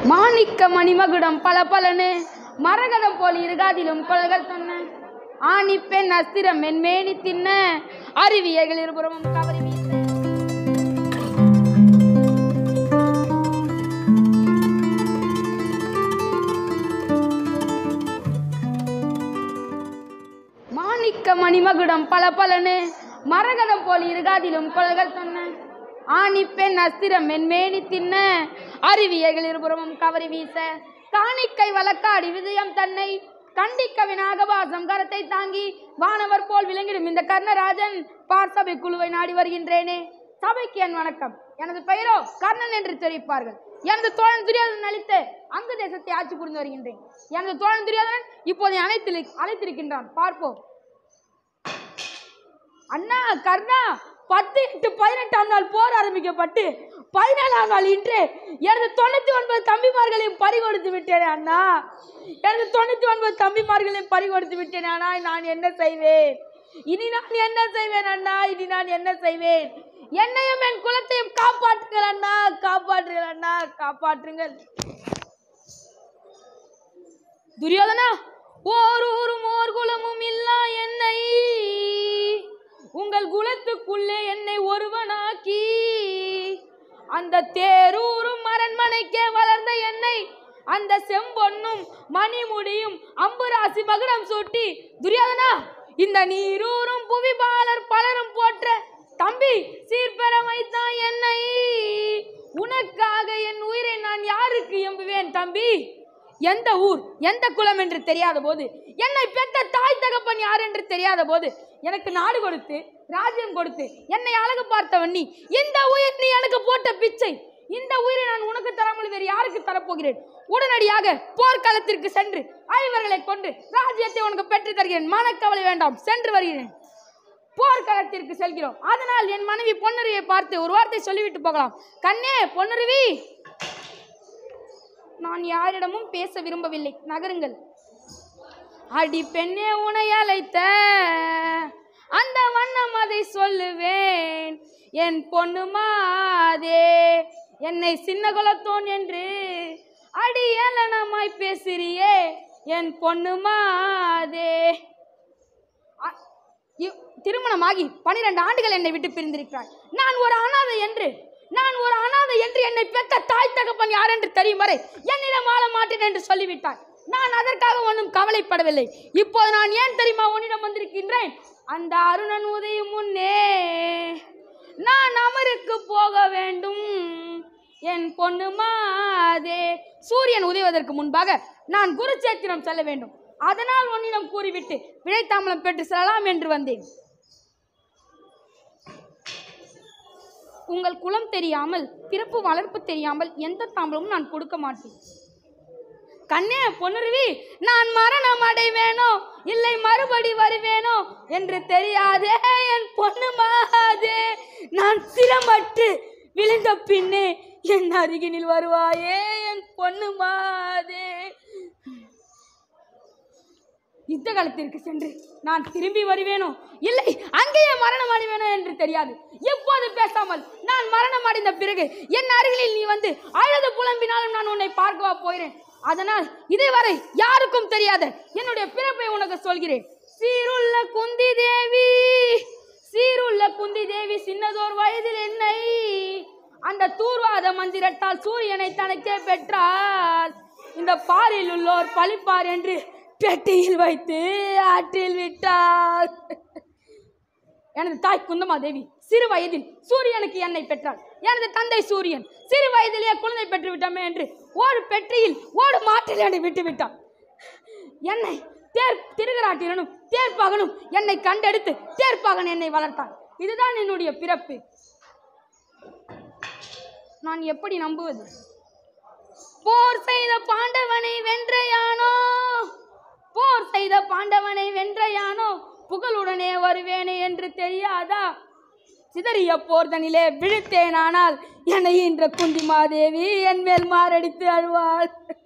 மாணிக்க மணிமகுடம் பல பலனு மரகதம் போல் இருகாதிலும் கொள்கள் சொன்ன ஆணி பெண் அஸ்திரம் மென்மேனி தின்ன அருவியர்கள் இருபுறமும் கவரி வீச மாணிக்க மணிமகுடம் பல பலனு மரகதம் போல் இருகாதிலும் கொள்கள் சொன்ன ஆணி பெண் அஸ்திரம் மென்மேனி தின்ன அருவியர்கள் இருபுறமும் கவரி வீச காணிக்கை வழக்காடி விஜயம் தன்னை கண்டிக்கவினாக வாசம் கரத்தை தாங்கி வானவர் போல் விளங்கிடும் இந்த கர்ணராஜன் பார்சபை குழுவை நாடி வருகின்றேனே. சபைக்கு என் வணக்கம். எனது பெயரோ கர்ணன் என்று தெரிவிப்பார்கள். எனது தோழன் துரியோதனன் அளித்து அங்கு தேசத்தை ஆட்சி புரிந்து வருகின்றேன். எனது தோழன் துரியோதனன் இப்போது அழைத்திருக்கின்றான். பார்ப்போம். அண்ணா கர்ணா, 10/8/18ஆம் நாள் போர் ஆரம்பிக்கப்பட்டு 17ஆம் நாள் இன்று எனது 99 தம்பிமார்களையும் பறிகொடுத்து விட்டேனே அண்ணா. எனது 99 தம்பிமார்களையும் பறிகொடுத்து விட்டேனே அண்ணா. நான் என்ன செய்வேன்? இனி நான் என்ன செய்வேன் அண்ணா? இனி நான் என்ன செய்வேன்? என்னையும் என் குலத்தையும் காப்பாற்றுங்கள் அண்ணா, காப்பாற்றுங்கள் அண்ணா, காப்பாற்றுங்கள். துரியோதனா, ஓர் ஊரும் ஓர் குலமும் இல்லா என்னை உங்கள் குலத்துக்குள்ளே என்னை ஒருவனாக்கி அந்த தேரூரும் அரண்மனைக்கே வளர்ந்த என்னை அந்த செம்பொன்னும் மணிமுடியும் அம்புராசி மகுடம் சூட்டி துரியோதனா, இந்த நீரூரும் புவிபாலர் பலரும் போற்ற தம்பி சீர்பெற வைத்தான் என்னை. உனக்காக என் உயிரை நான் யாருக்கு எம்புவேன் தம்பி? எந்த ஊர் எந்த குலம் என்று தெரியாத போது, என்னை பெற்ற தாய் தகப்பன் யார் என்று தெரியாத போது, எனக்கு நாடு கொடுத்து ராஜ்யம் கொடுத்து என்னை அழகு பார்த்தவன் நீ. இந்த உயிர் நீ எனக்கு போட்ட பிச்சை. இந்த உயிரை நான் உனக்கு தராமல் வேறு யாருக்கு தரப்போகிறேன்? உடனடியாக போர்க்களத்திற்கு சென்று ஐவர்களை கொண்டு ராஜ்யத்தை உனக்கு பெற்று தருகிறேன். மனக்கவலை வேண்டாம், சென்று வருகிறேன். போர்க்களத்திற்கு செல்கிறோம். அதனால் என் மனைவி பொன்னுருவியை பார்த்து ஒரு வார்த்தை சொல்லிவிட்டு போகலாம். கண்ணே பொன்னுருவி, நான் யாரிடமும் பேச விரும்பவில்லை, நகருங்கள். அடி பெண்ணே, உன்னை அழைத்த அந்த வண்ணம் அதை சொல்லுவேன். என் பொண்ணு மாதே, என்னை சின்ன குலத்தோன் என்று அடி ஏளனமாய் பேசுறியே என் பொண்ணு மாதே. திருமணமாகி 12 ஆண்டுகள் என்னை விட்டு பிரிந்திருக்கிறாய். நான் ஒரு அனாதை என்று என்னை பெற்ற தாய் தகப்பன் யார் என்று தெரியும் வரை என்னிடம் வாழ மாட்டேன் என்று சொல்லிவிட்டாய். நான் அதற்காக ஒன்றும் கவலைப்படவில்லை. இப்போது நான் ஏன் தெரியுமா உன்னிடம் வந்திருக்கின்றேன்? அந்த அருணன் உதயும் முன்னே நான் அமருக்கு போக வேண்டும் என் பொண்ணு மாதே. சூரியன் உதய்வதற்கு முன்பாக நான் குருச்சேத்திரம் செல்ல வேண்டும். அதனால் உன்னிடம் கூறிவிட்டு விடைத்தாம்பலம் பெற்று செல்லலாம் என்று வந்தேன். உங்கள் குலம் தெரியாமல் பிறப்பு வளர்ப்பு தெரியாமல் எந்த தாம்பலமும் நான் கொடுக்க மாட்டேன். கண்ணே பொன்னுருவி, நான் மரணம் அடைவேனோ இல்லை மறுபடி வருவேனோ என்று தெரியாதே என் பொண்ணு மாதே. நான் சிரமற்று விழுந்த பின்னே என் அருகினில் வருவாயே என் பொண்ணு மாதே. யுத்த காலத்திற்கு சென்று நான் திரும்பி வருவேனோ இல்லை அங்கேயே மரணம் அடைவேனோ என்று தெரியாது. எப்போது பேசாமல் நான் மரணம் அடைந்த பிறகு என் அருகில் நீ வந்து அழுது புலம்பினாலும் நான் உன்னை பார்க்கவா போகிறேன். அதனால் இதுவரை யாருக்கும் தெரியாத என்னுடைய பிறப்பை உனக்கு சொல்கிறேன். சீருள்ள குந்தி தேவி சின்னதோர் வயதில் என்னை அந்த தூர்வாத மந்திரத்தால் சூரியனை தனக்கே பெற்றால் இந்த பாரில் உள்ளோர் பழிப்பார் என்று பெட்டியில் வைத்து ஆற்றில் விட்டார். எனது தாய் குந்தமாதேவி சிறு வயதில் சூரியனுக்கு என்னை பெற்றாள். எனது தந்தை சூரியன் சிறு வயதிலேயே குழந்தை பெற்று விட்டோமே என்று ஒரு பெட்டியில் ஓடு மாற்றில் என்னை விட்டு விட்டான். என்னை திருகராட்டிரனும் தேர்ப்பாகனும் என்னை கண்டெடுத்து தேர்ப்பாகன் என்னை வளர்த்தான். இதுதான் என்னுடைய பிறப்பு. நான் எப்படி நம்புவது? போர் செய்த பாண்டவனை வென்றையானோ புகழுடனே வருவேனே என்று தெரியாதா? சிதறிய போர்தனிலே விழுத்தேனானால் என்னை இன்ற குந்தி மாதேவி என் மேல் மாரடித்து அழுவாள்.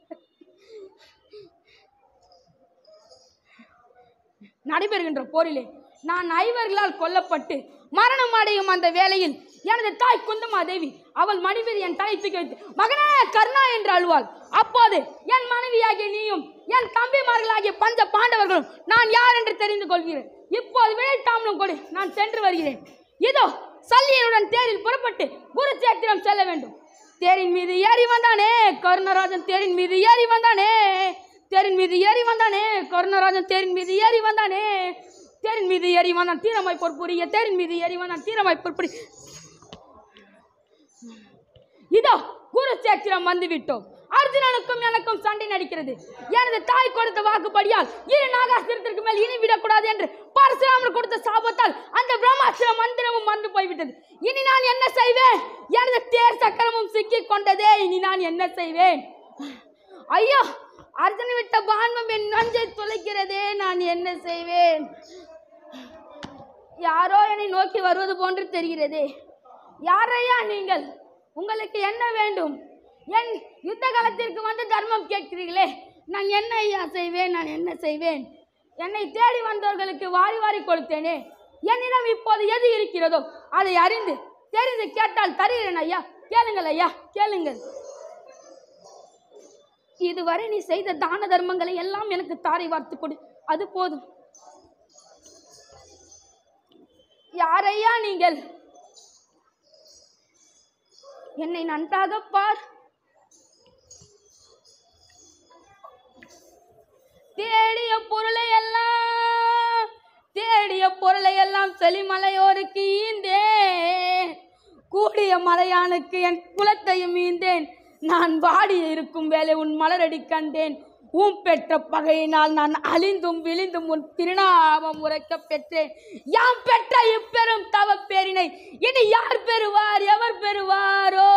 நடைபெறுகின்ற போரிலே நான் ஐவர்களால் கொல்லப்பட்டு மரணம் அடையும் அந்த வேளையில் எனது தாய் குந்தமாதேவி அவள் மடிவில் என் தலை தூக்கி வைத்து மகனே கர்ணா என்று அழுவாள். அப்போது என் மனைவியாகிய நீயும் என் தம்பிமார்களாகிய பஞ்ச பாண்டவர்களும் நான் யார் என்று தெரிந்து கொள்கிறேன். இப்போது விடைத்தாமலும் கொடு, நான் சென்று வருகிறேன். இதோ சல்லியனுடன் தேரில் புறப்பட்டு குருச்சேத்திரம் செல்ல வேண்டும். தேரின் மீது ஏறி வந்தானே கருணராஜன், தேரின் மீது ஏறி வந்தானே, தேரின் மீது ஏறி வந்தானே கருணராஜன், தேரின் மீது ஏறி வந்தானே, தேரின் மீது ஏறி வந்தான் தீரமாய் பொற்புரிய, தேரின் மீது ஏறி வந்தான் தீரமாய் பொற்புரி. இதோ குருச்சேத்திரம் வந்து விட்டோம். அர்ஜுனனுக்கும் எனக்கும் சண்டை நடிக்கிறது. எனது தாய் கொடுத்த வாக்குப்படியால் இரு நாகாஸ்திரத்திற்கு மேல் இனி விடக்கூடாது என்று பரசுராமர் கொடுத்த சாபத்தால் அந்த பிரம்மாஸ்திர மந்திரமும் மறந்து போய்விட்டது. இனி நான் என்ன செய்வேன்? எனது தேர் சக்கரமும் சிக்கிக் கொண்டதே. இனி நான் என்ன செய்வேன்? ஐயோ, அர்ஜுனன் விட்ட பான்மம் என் நஞ்சை துளைக்கிறதே. நான் என்ன செய்வேன்? யாரோ என்னை நோக்கி வருவது போன்று தெரிகிறதே. யாரையா நீங்கள்? உங்களுக்கு என்ன வேண்டும்? என் யுத்த காலத்திற்கு வந்து தர்மம் கேட்கிறீர்களே, நான் என்ன ஐயா செய்வேன்? நான் என்ன செய்வேன்? என்னை தேடி வந்தவர்களுக்கு வாரி வாரி கொடுத்தேனே. என்னிடம் இப்போது எது இருக்கிறதோ அதை அறிந்து தெரிந்து கேட்டால் தருகிறேன் ஐயா. கேளுங்கள் ஐயா, கேளுங்கள். இதுவரை நீ செய்த தான தர்மங்களை எல்லாம் எனக்கு தாரை வார்த்து கொடு, அது போதும். யாரையா நீங்கள்? என்னை நன்றாக பார். தேடிய பொருளை எல்லாம் செலிமலையோருக்கு ஈந்தேன். கூடிய மலையானுக்கு என் குலத்தையும் ஈந்தேன். நான் வாடி இருக்கும் வேலை உன் மலரடி கண்டேன். பெற்ற பகையினால் நான் அழிந்தும் விழிந்தும் உன் திருநாமம் உரைக்க பெற்றேன். யாம் பெற்ற இப்பெரும் தவ பேரினை இனி யார் பெறுவார்? எவர் பெறுவாரோ?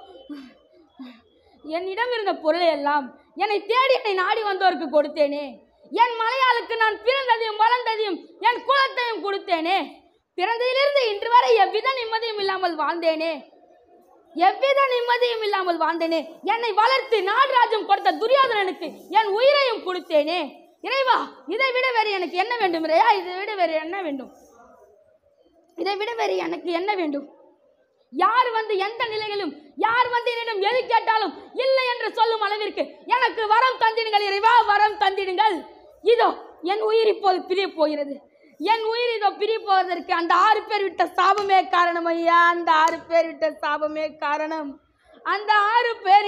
என்னிடம் இருந்த பொருளை எல்லாம் என்னை தேடி என்னை நாடி வந்தோருக்கு கொடுத்தேனே. என் மலையாளுக்கு நான் பிறந்ததையும் வளர்ந்ததையும் என் குலத்தையும் கொடுத்தேனே. பிறந்ததிலிருந்து இன்று வரை எவ்வித நிம்மதியும் இல்லாமல் வாழ்ந்தேனே. என்னை வளர்த்து நாடராஜ்யம் கொடுத்த துரியோதனனுக்கு என் உயிரையும் கொடுத்தேனே. இறைவா, இதை விட வேறு எனக்கு என்ன வேண்டும்? இறையா, இதை விட வேறு என்ன வேண்டும்? இதை விட வேறு எனக்கு என்ன வேண்டும்? யார் வந்து எந்த நிலையிலும் யார் வந்து என்னிடம் எது கேட்டாலும் இல்லை என்று சொல்லும் அளவிற்கு எனக்கு வரம் தந்திடுங்கள் இறைவா, வரம் தந்திடுங்கள். இதோ என் உயிர் இப்போது பிரிய போகிறது. என் உயிர் இதோ பிரிய போவதற்கு அந்த 6 பேர் விட்ட சாபமே காரணம் ஐயா. அந்த 6 பேர் விட்ட சாபமே காரணம். அந்த 6 பேர்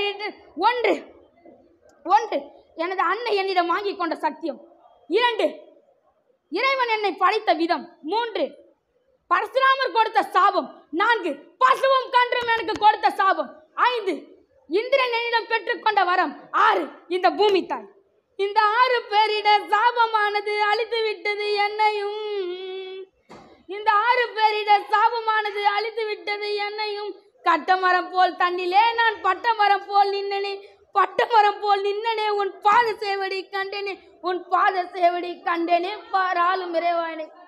ஒன்று எனது அன்னை என்னிடம் வாங்கி கொண்ட சத்தியம். 2 இறைவன் என்னை படைத்த விதம். 3 பரசுராமர் கொடுத்த சாபம். 4 பசுவும் கன்றும் எனக்கு கொடுத்த சாபம். 5 இந்திரன் என்னிடம் பெற்றுக்கொண்ட வரம். 6 இந்த பூமி தாய். இந்த 6 பேரிட சாபமானது அழித்து விட்டது என்னையும். இந்த 6 பேரிட சாபமானது அழித்து விட்டது என்னையும். கட்டமரம் போல் தண்ணிலே நான் பட்டமரம் போல் நின்னனே. பட்டமரம் போல் நின்னனே, உன் பாத சேவடி கண்டனே. உன் பாத சேவடி கண்டனே. பாராளும் இறைவனை.